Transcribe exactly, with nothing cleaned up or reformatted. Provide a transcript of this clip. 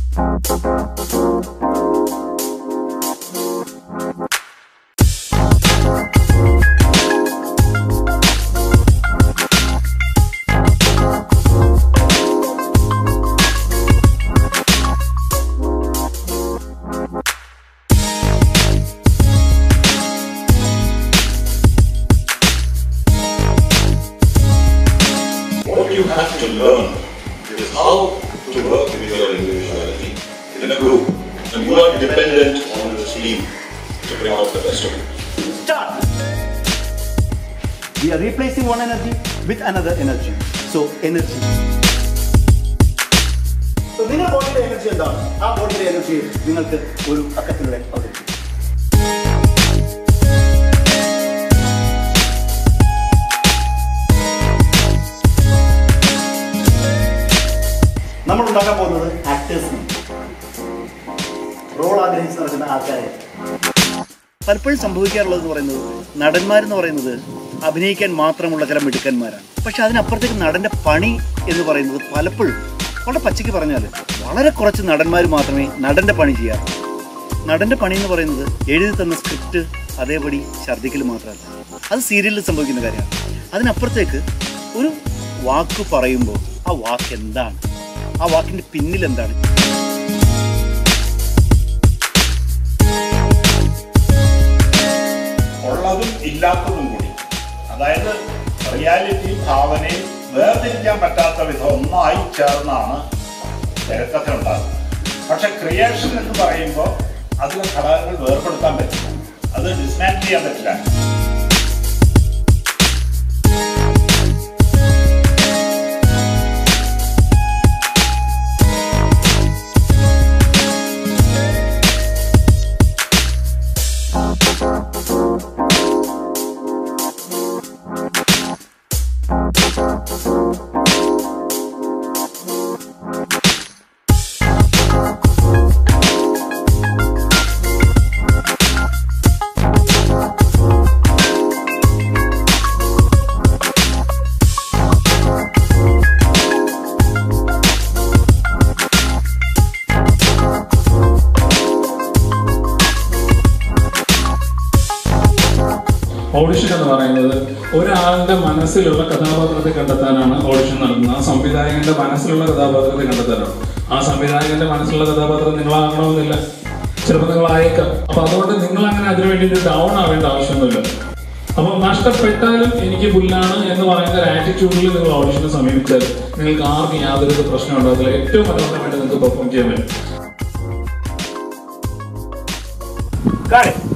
You have to learn is how to work with your individuality in a group, and you are dependent on this team to bring out the best of you. Start! We are replacing one energy with another energy. So, energy. So, your body energy is down. Our body energy is down. We are talking actors. Role ആഗ്രഹിക്കുന്ന ആൾക്കാരെ പലപ്പോഴും സംഭവിക്കാറുള്ളത് പറയുന്നത് നടന്മാരെന്ന് പറയുന്നത് അഭിനയിക്കാൻ മാത്രമുള്ള ചില മിടുക്കന്മാരാണ്. പക്ഷെ അതിനപ്പുറത്തേക്ക് നടൻ്റെ പണി എന്ന് പറയുന്നത് പലപ്പോഴും വളരെ പച്ചയ്ക്ക് പറഞ്ഞാൽ വളരെ കുറച്ച് നടന്മാർ മാത്രമേ നടൻ്റെ പണി ചെയ്യാറുള്ളൂ. നടൻ്റെ പണി എന്ന് പറയുന്നത് എഴുതി തന്ന സ്ക്രിപ്റ്റ് അതേപടി ഛർദ്ദിക്കൽ മാത്രമല്ല, അത് സീരിയലിൽ സംഭവിക്കുന്ന കാര്യമാണ്. അതിനപ്പുറത്തേക്ക് ഒരു വാക്ക് പറയുമ്പോൾ ആ വാക്ക് എന്താണ്, ആ വാക്കിൻ്റെ പിന്നിൽ എന്താണ്, ഉള്ളതും ഇല്ലാത്തതും കൂടി, അതായത് റിയാലിറ്റിയും ഭാവനയും വേർതിരിക്കാൻ പറ്റാത്ത വിധം ഒന്നായി ചേർന്നാണ് തിരക്കഥ ഉണ്ടാകുന്നത്. പക്ഷെ ക്രിയേഷൻ എന്ന് പറയുമ്പോൾ അതിലെ ഘടകങ്ങൾ വേർപെടുത്താൻ പറ്റില്ല, അത് ഡിസ്മാൻഡിൽ ചെയ്യാൻ പറ്റില്ല. ഓഡിഷൻ എന്ന് പറയുന്നത് ഒരാളുടെ മനസ്സിലുള്ള കഥാപാത്രത്തെ കണ്ടെത്താനാണ് ഓഡിഷൻ നടത്തുന്നത്. ആ സംവിധായകന്റെ മനസ്സിലുള്ള കഥാപാത്രത്തെ കണ്ടെത്താനാണ്. ആ സംവിധായകന്റെ മനസ്സിലുള്ള കഥാപാത്രം നിങ്ങളാകണമെന്നില്ല, ചിലപ്പോൾ നിങ്ങളായേക്കാം. അപ്പൊ അതുകൊണ്ട് നിങ്ങൾ അങ്ങനെ അതിനു വേണ്ടിയിട്ട് ഡൗൺ ആവേണ്ട ആവശ്യമൊന്നുമില്ല. അപ്പൊ നഷ്ടപ്പെട്ടാലും എനിക്ക് പുല്ലാണ് എന്ന് പറയുന്ന ഒരു ആറ്റിറ്റ്യൂഡിൽ നിങ്ങൾ ഓഡിഷനെ സമീപിച്ചാൽ നിങ്ങൾക്ക് ആർക്കും യാതൊരു പ്രശ്നം ഉണ്ടാകത്തില്ല. ഏറ്റവും മനോഹരമായിട്ട് നിങ്ങൾക്ക് പെർഫോം ചെയ്യാൻ പറ്റും.